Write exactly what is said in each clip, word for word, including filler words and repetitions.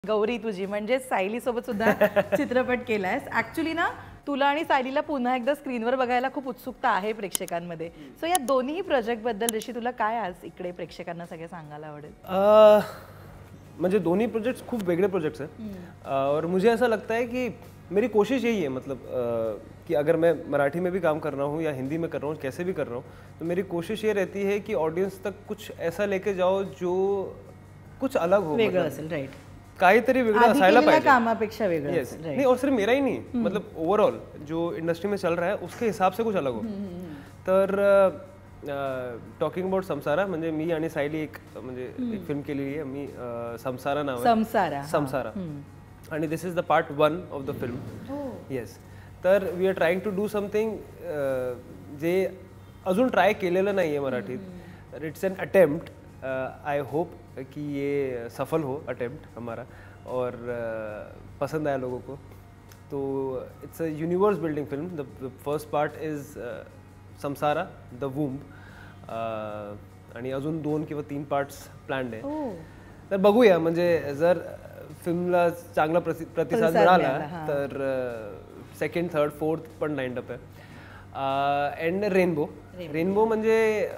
गौरी तुझी म्हणजे सायली सोबत सुद्धा चित्रपट केलायस. ऍक्च्युअली ना तुला आणि सायलीला पुन्हा एकदा स्क्रीनवर बघायला खूप उत्सुकता आहे प्रेक्षकांमध्ये. सो या दोन्ही प्रोजेक्ट बद्दल ऋषी तुला काय आज इकडे प्रेक्षकांना सगळे सांगायला आवडेल? म्हणजे दोनों प्रोजेक्ट्स खूब वेगळे प्रोजेक्ट्स हैं और मुझे ऐसा लगता है कि मेरी कोशिश यही है मतलब uh, कि अगर मैं मराठी में भी काम कर रहा हूँ या हिंदी में कर रहा हूँ कैसे भी कर रहा हूँ तो मेरी कोशिश ये रहती है कि ऑडियंस तक कुछ ऐसा लेके जाओ जो कुछ अलग हो, वेगळं असेल. राइट, काहीतरी वेगळं असायला पाहिजे कामापेक्षा वेगळं yes. नहीं और सिर्फ मेरा ही नहीं मतलब ओवरऑल जो इंडस्ट्री में चल रहा है उसके हिसाब से कुछ अलग हो. तर टॉकिंग अबाउट समसारा म्हणजे मी आणि सायली एक म्हणजे एक फिल्म केलेली आहे मी समसारा नाव आहे. समसारा समसारा आणि this is the part one of the film. Yes, तर we are trying to do something जे अजून ट्राय केलेलं नाही आहे मराठीत. It's an attempt. I hope कि ये सफल हो अटेम्प्ट हमारा और uh, पसंद आया लोगों को. तो it's a universe building film. The first part is Samsara the womb आणि अजून दोन किंवा तीन पार्ट्स प्लॅन्ड आहे. तर बघूया म्हणजे जर फिल्मला चांगला प्रतिसाद मिळाला तर सेकंड थर्ड फोर्थ पण लाइंड अप आहे. एंड रेनबो रेनबो म्हणजे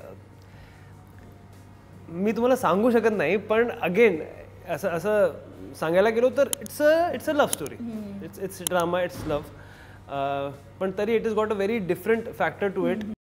मी तुम्हाला सांगू शकत नाही पण अगेन असं असं सांगायला गेलो तर it's a it's a love story. It's it's drama, it's love, पण तरी it is got a very different factor to it.